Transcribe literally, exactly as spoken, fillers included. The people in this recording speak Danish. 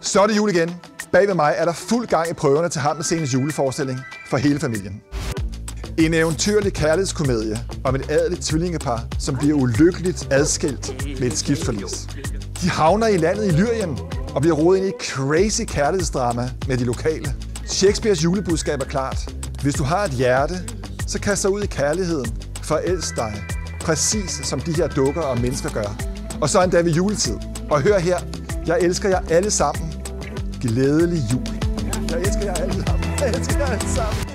Så er det jul igen. Bag ved mig er der fuld gang i prøverne til Hammersenes juleforestilling for hele familien. En eventyrlig kærlighedskomedie om et adeligt tvillingepar, som bliver ulykkeligt adskilt med et skibsforlis. De havner i landet i Lyrien og bliver rodet ind i et crazy kærlighedsdrama med de lokale. Shakespeares julebudskab er klart. Hvis du har et hjerte, så kast dig ud i kærligheden. Forelsk dig. Præcis som de her dukker og mennesker gør. Og så endda ved juletid. Og hør her, jeg elsker jer alle sammen. Glædelig jul. Jeg elsker jer alle sammen. Jeg elsker jer alle sammen.